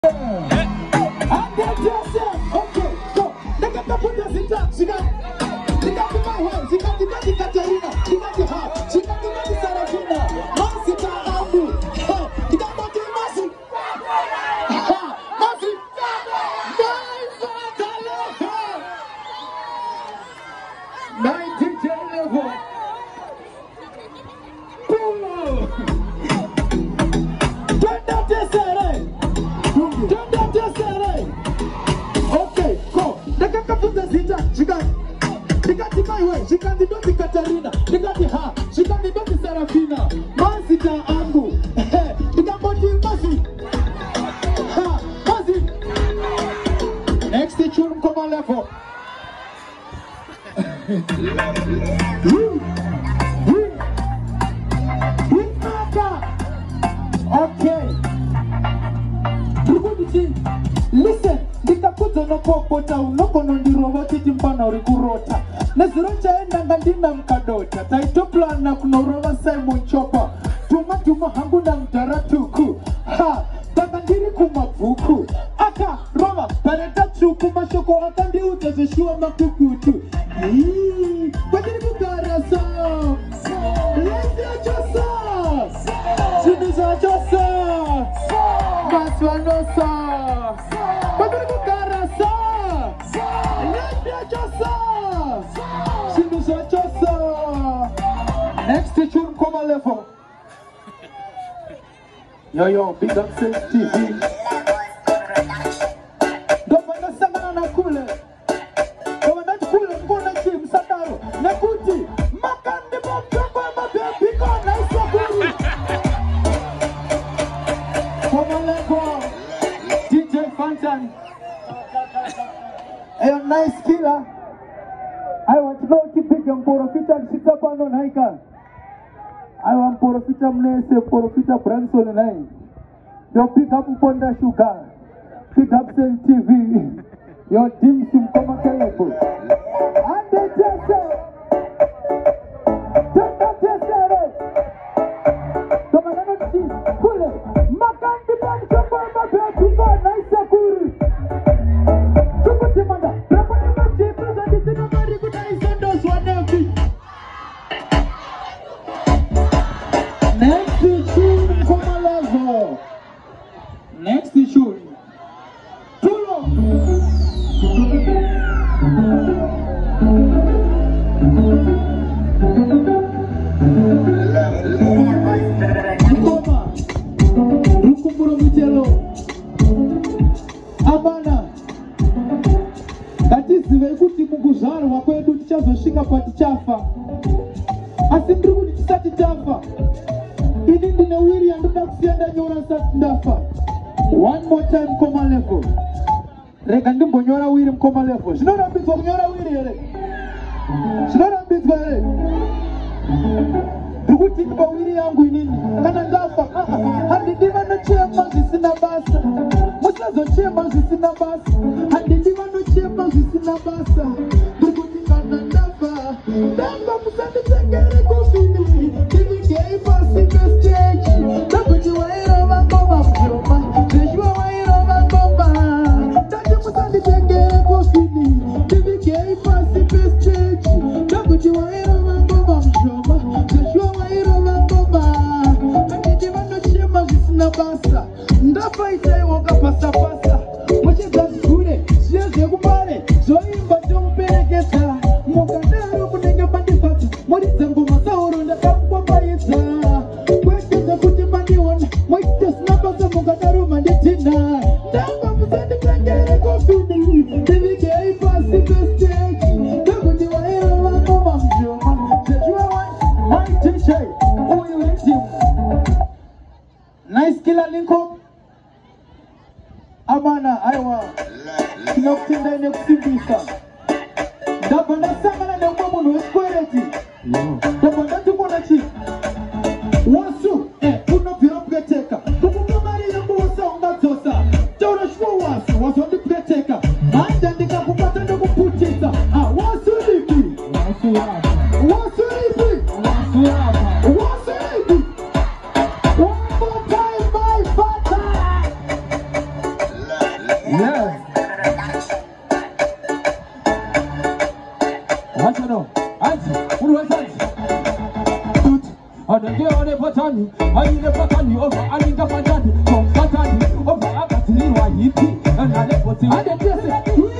Yo, big up Sense TV. Governor Samana Kule. Governor Kule, Mkona Chim, Sataru, Nakuti, Makandi Bokaba, Biko, Naisaburi. Komaleko, DJ Fantan. A nice killer. I want to go to pick and Porofita and Sitapano Naika. I want Porofita Mnese, Porofita Branson and I. Yo, pick up Ponda Sugar, pick up Sen TV, your team sim come Kelepo. And they just say, come on, Kule, Makandi Banshapa, Pika, Nice Kuri. Chukutimanda, Rapanima Jeepers, and it's in a very good eyes and those one empty. Next issue, Komalazo. Next issue, Tulo. Toma, Rukumburo Michelo, Abana. That is the way kuti muguzaro wakwedu tichazoshika patichafa. Asindruku tisati chafa. Idindi na wiri anduda kusienda nyora sati ndafa. One more time, Koma level. Regandim Bonyora William Koma level. She not a bit of Yora William. She not a bit of it. The good thing about William Guinin, Kanadafa, and the Divano Chambers is in a bus. Most of the chambers is in a bus, and the Divano Chambers is in a bus. The good thing Kanadafa, Damba Musandi Tangere Kofini, giving gave us in the stage. That's what you are over Koma. Nice killer link up. Amana, Iowa. Knocked in the next visa. Dabana Samana, the woman who is quality. Dabana to Monachi. Wasu, put up your pretaker. Tukumari Yamusa on that Tosa. Dora Schwas was on the pretaker. And then the Kapupata no put it. Wasu Lipi. Wasu Lipi. Wasu Lipi. Yeah. What's it on? Auntie, what was that? Good. On the day on the botany, I need a botany over I need a botany, from botany over Akatini, and I left what you had.